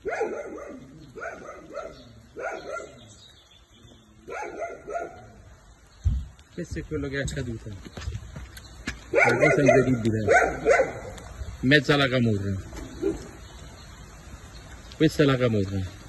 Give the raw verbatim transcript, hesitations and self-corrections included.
Questo è quello che è accaduto. È una cosa incredibile. In mezzo alla camorra. Questa è la camorra.